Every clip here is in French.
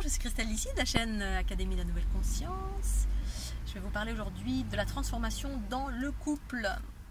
je suis Christelle Lissi de la chaîne Académie de la Nouvelle Conscience. Je vais vous parler aujourd'hui de la transformation dans le couple.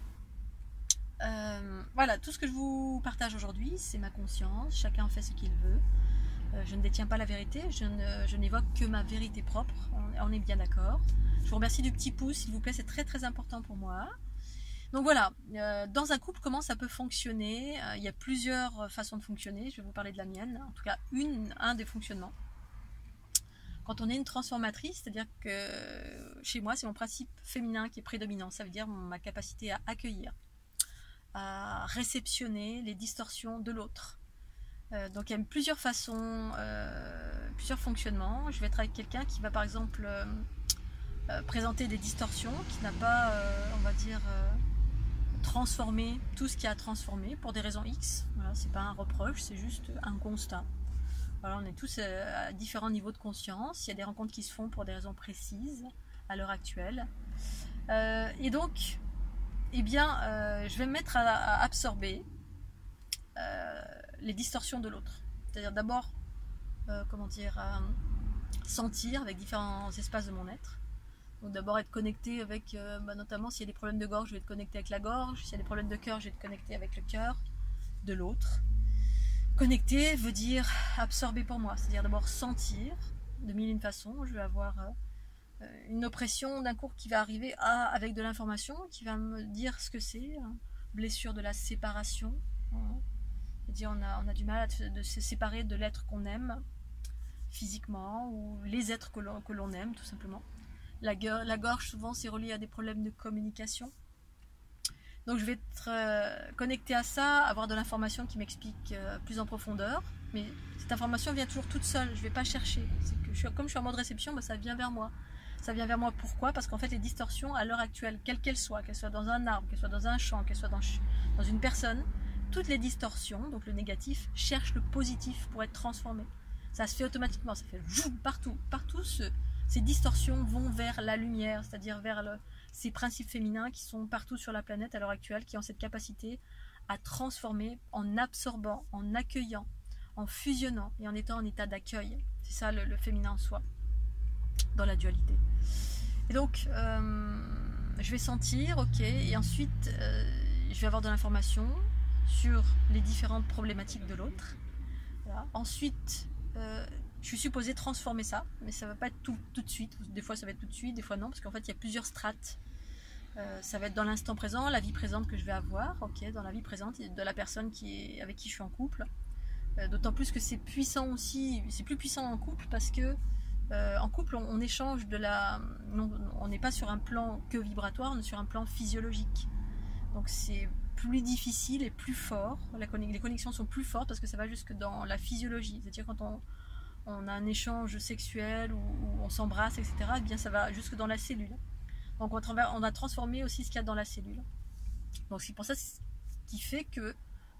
Voilà, tout ce que je vous partage aujourd'hui, c'est ma conscience, chacun en fait ce qu'il veut. Je ne détiens pas la vérité, je n'évoque que ma vérité propre, on est bien d'accord. Je vous remercie du petit pouce, s'il vous plaît, c'est très très important pour moi. Donc voilà, dans un couple, comment ça peut fonctionner? Il y a plusieurs façons de fonctionner, je vais vous parler de la mienne, en tout cas un des fonctionnements. Quand on est une transformatrice, c'est-à-dire que chez moi, c'est mon principe féminin qui est prédominant, ça veut dire ma capacité à accueillir, à réceptionner les distorsions de l'autre. Donc il y a plusieurs façons, plusieurs fonctionnements. Je vais être avec quelqu'un qui va par exemple présenter des distorsions, qui n'a pas, on va dire, transformé tout ce qui a transformé pour des raisons X. Voilà, c'est pas un reproche, c'est juste un constat. Voilà, on est tous à différents niveaux de conscience. Il y a des rencontres qui se font pour des raisons précises à l'heure actuelle. Et donc, eh bien, je vais me mettre à absorber les distorsions de l'autre. C'est-à-dire d'abord, comment dire, sentir avec différents espaces de mon être. Donc d'abord être connecté avec, notamment s'il y a des problèmes de gorge, je vais être connecté avec la gorge. S'il y a des problèmes de cœur, je vais être connecté avec le cœur de l'autre. Connecter veut dire absorber pour moi, c'est-à-dire d'abord sentir de mille et une façons. Je vais avoir une oppression d'un coup qui va arriver avec de l'information, qui va me dire ce que c'est, blessure de la séparation. C'est-à-dire on a du mal de se séparer de l'être qu'on aime physiquement ou les êtres que l'on aime tout simplement. La gorge souvent c'est relié à des problèmes de communication. Donc je vais être connecté à ça, avoir de l'information qui m'explique plus en profondeur. Mais cette information vient toujours toute seule, je ne vais pas chercher. Comme je suis en mode réception, ça vient vers moi. Ça vient vers moi pourquoi? Parce qu'en fait les distorsions à l'heure actuelle, quelles qu'elles soient dans un arbre, qu'elles soient dans un champ, qu'elles soient dans une personne, toutes les distorsions, donc le négatif, cherchent le positif pour être transformé. Ça se fait automatiquement, ça fait partout. Partout ces distorsions vont vers la lumière, c'est-à-dire vers ces principes féminins qui sont partout sur la planète à l'heure actuelle, qui ont cette capacité à transformer en absorbant, en accueillant, en fusionnant et en étant en état d'accueil. C'est ça le féminin en soi, dans la dualité. Et donc, je vais sentir, ok, et ensuite, je vais avoir de l'information sur les différentes problématiques de l'autre. Voilà. Ensuite, je suis supposée transformer ça, mais ça ne va pas être tout de suite. Des fois ça va être tout de suite, des fois non, parce qu'en fait il y a plusieurs strates. Ça va être dans l'instant présent, la vie présente que je vais avoir, ok, dans la vie présente de la personne avec qui je suis en couple. D'autant plus que c'est puissant aussi, c'est plus puissant en couple parce que en couple on échange on n'est pas sur un plan que vibratoire, on est sur un plan physiologique. Donc c'est plus difficile et plus fort, les connexions sont plus fortes parce que ça va jusque dans la physiologie, c'est-à-dire quand on a un échange sexuel ou on s'embrasse, etc., eh bien ça va jusque dans la cellule. Donc on a transformé aussi ce qu'il y a dans la cellule. Donc c'est pour ça qui fait que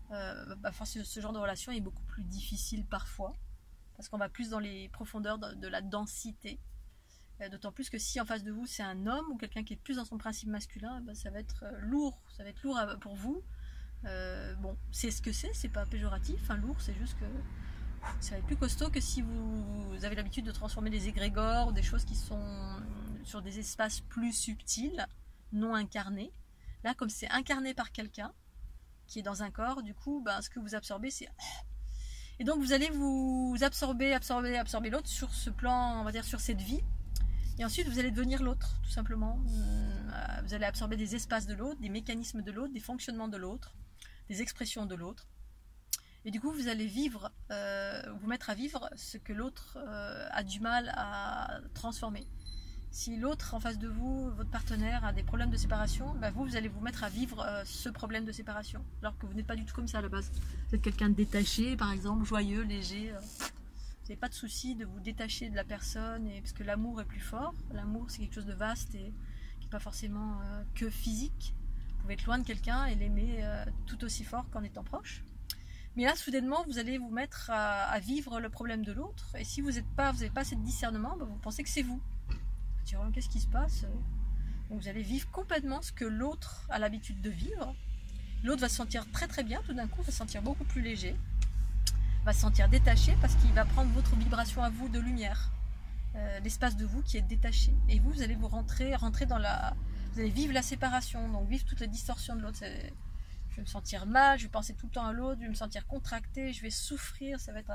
ce genre de relation est beaucoup plus difficile parfois, parce qu'on va plus dans les profondeurs de la densité. D'autant plus que si en face de vous c'est un homme ou quelqu'un qui est plus dans son principe masculin, ça va être lourd, pour vous. Bon, c'est ce que c'est pas péjoratif, lourd, c'est juste que ça va être plus costaud que si vous avez l'habitude de transformer des égrégores ou des choses qui sont sur des espaces plus subtils, non incarnés. Là, comme c'est incarné par quelqu'un qui est dans un corps, du coup, ce que vous absorbez, c'est... Et donc, vous allez vous absorber l'autre sur ce plan, on va dire, sur cette vie. Et ensuite, vous allez devenir l'autre, tout simplement. Vous allez absorber des espaces de l'autre, des mécanismes de l'autre, des fonctionnements de l'autre, des expressions de l'autre. Et du coup, vous allez vous mettre à vivre ce que l'autre a du mal à transformer. Si l'autre en face de vous, votre partenaire, a des problèmes de séparation, vous allez vous mettre à vivre ce problème de séparation. Alors que vous n'êtes pas du tout comme ça à la base. Vous êtes quelqu'un de détaché, par exemple, joyeux, léger. Vous n'avez pas de souci de vous détacher de la personne, parce que l'amour est plus fort. L'amour, c'est quelque chose de vaste et qui n'est pas forcément que physique. Vous pouvez être loin de quelqu'un et l'aimer tout aussi fort qu'en étant proche. Mais là, soudainement, vous allez vous mettre à vivre le problème de l'autre. Et si vous n'avez pas assez de discernement, vous pensez que c'est vous. Vous direz, qu'est-ce qui se passe? Donc vous allez vivre complètement ce que l'autre a l'habitude de vivre. L'autre va se sentir très très bien, tout d'un coup, va se sentir beaucoup plus léger. va se sentir détaché parce qu'il va prendre votre vibration à vous de lumière. L'espace de vous qui est détaché. Et vous, vous allez vous rentrer dans la... Vous allez vivre la séparation, donc vivre toutes les distorsions de l'autre. Je vais me sentir mal, je vais penser tout le temps à l'autre, je vais me sentir contracté, je vais souffrir, ça va être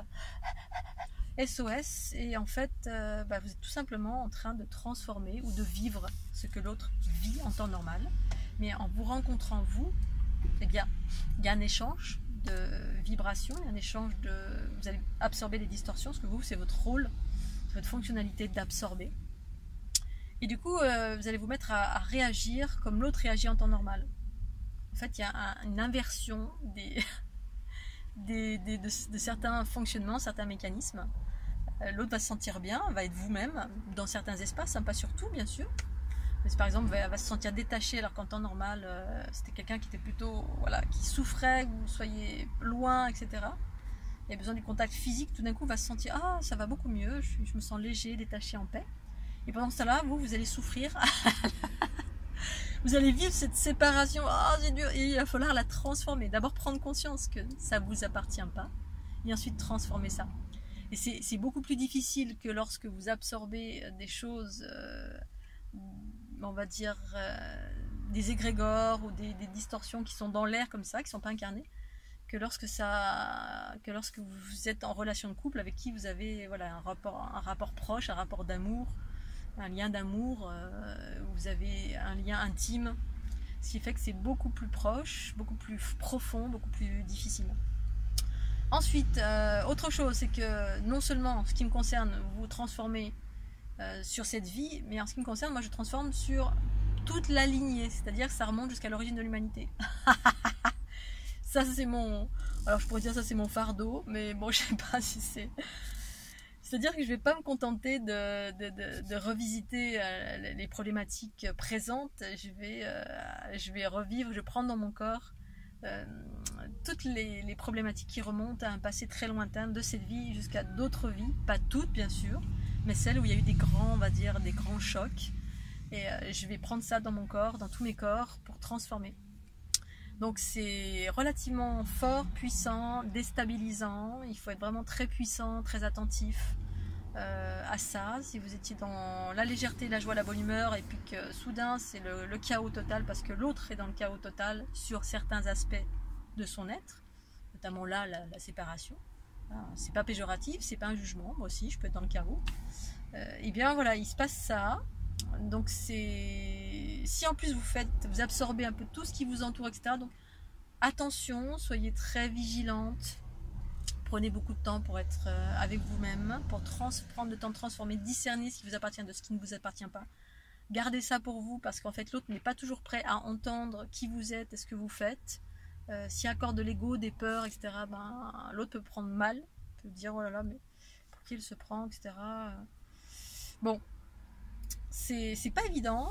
SOS. Et en fait, vous êtes tout simplement en train de transformer ou de vivre ce que l'autre vit en temps normal. Mais en vous rencontrant vous, eh bien, il y a un échange de vibrations, il y a un échange de... Vous allez absorber les distorsions, parce que vous, c'est votre rôle, votre fonctionnalité d'absorber. Et du coup, vous allez vous mettre à réagir comme l'autre réagit en temps normal. En fait, il y a une inversion de certains fonctionnements, certains mécanismes. L'autre va se sentir bien, va être vous-même dans certains espaces, hein, pas sur tout bien sûr. Mais par exemple, elle va se sentir détachée alors qu'en temps normal, c'était quelqu'un qui était plutôt, voilà, qui souffrait, que vous soyez loin, etc. Il y a besoin du contact physique, tout d'un coup, va se sentir « Ah, ça va beaucoup mieux, je me sens léger, détaché, en paix. » Et pendant ce temps-là, vous allez souffrir. Vous allez vivre cette séparation. « Ah, c'est dur !» Et il va falloir la transformer. D'abord, prendre conscience que ça ne vous appartient pas. Et ensuite, transformer ça. Et c'est beaucoup plus difficile que lorsque vous absorbez des choses... on va dire des égrégores ou des distorsions qui sont dans l'air comme ça, qui ne sont pas incarnées, que lorsque vous êtes en relation de couple avec qui vous avez voilà, un rapport proche, un rapport d'amour, un lien d'amour, vous avez un lien intime, ce qui fait que c'est beaucoup plus proche, beaucoup plus profond, beaucoup plus difficile. Ensuite, autre chose, c'est que non seulement, en ce qui me concerne, vous transformez sur cette vie, mais en ce qui me concerne, moi je transforme sur toute la lignée, c'est-à-dire que ça remonte jusqu'à l'origine de l'humanité. Ça c'est mon... Alors je pourrais dire ça c'est mon fardeau, mais bon je sais pas si c'est... C'est-à-dire que je vais pas me contenter de revisiter les problématiques présentes, je vais revivre, je prends dans mon corps toutes les problématiques qui remontent à un passé très lointain de cette vie jusqu'à d'autres vies, pas toutes bien sûr, mais celles où il y a eu des grands, on va dire, des grands chocs. Et je vais prendre ça dans mon corps, dans tous mes corps, pour transformer. Donc c'est relativement fort, puissant, déstabilisant. Il faut être vraiment très puissant, très attentif à ça. Si vous étiez dans la légèreté, la joie, la bonne humeur, et puis que soudain c'est le chaos total, parce que l'autre est dans le chaos total sur certains aspects de son être, notamment là, la séparation. C'est pas péjoratif, c'est pas un jugement, moi aussi je peux être dans le chaos. Et bien voilà, il se passe ça. Donc c'est... Si en plus vous absorbez un peu tout ce qui vous entoure, etc. Donc attention, soyez très vigilante. Prenez beaucoup de temps pour être avec vous-même, pour prendre le temps de transformer, discerner ce qui vous appartient de ce qui ne vous appartient pas. Gardez ça pour vous parce qu'en fait l'autre n'est pas toujours prêt à entendre qui vous êtes et ce que vous faites. S'il accorde de l'ego, des peurs, etc., l'autre peut prendre mal, peut dire oh là là, mais pour qui il se prend, etc. Bon, c'est pas évident,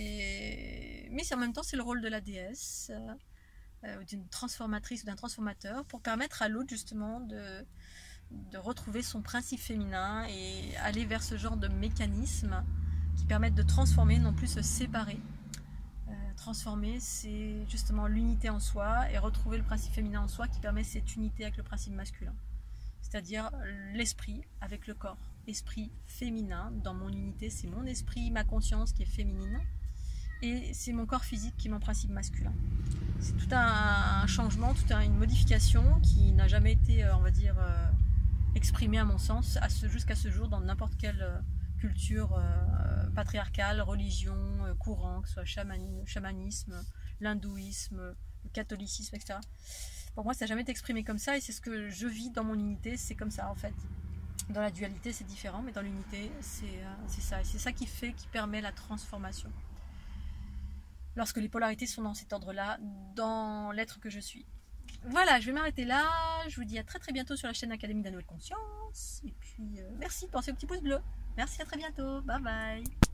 mais en même temps c'est le rôle de la déesse, d'une transformatrice ou d'un transformateur, pour permettre à l'autre justement de retrouver son principe féminin et aller vers ce genre de mécanismes qui permettent de transformer, non plus se séparer. Transformer, c'est justement l'unité en soi et retrouver le principe féminin en soi qui permet cette unité avec le principe masculin. C'est-à-dire l'esprit avec le corps. Esprit féminin, dans mon unité, c'est mon esprit, ma conscience qui est féminine et c'est mon corps physique qui est mon principe masculin. C'est tout un changement, toute une modification qui n'a jamais été, on va dire, exprimée à mon sens jusqu'à ce jour dans n'importe quelle culture patriarcale, religion, courant, que ce soit chamanisme, l'hindouisme, le catholicisme, etc. Pour moi, ça n'a jamais été exprimé comme ça et c'est ce que je vis dans mon unité, c'est comme ça en fait. Dans la dualité, c'est différent, mais dans l'unité, c'est ça. Et c'est ça qui permet la transformation. Lorsque les polarités sont dans cet ordre-là, dans l'être que je suis. Voilà, je vais m'arrêter là. Je vous dis à très très bientôt sur la chaîne Académie de la Nouvelle Conscience. Et puis, merci, pensez au petit pouce bleu. Merci, à très bientôt. Bye bye.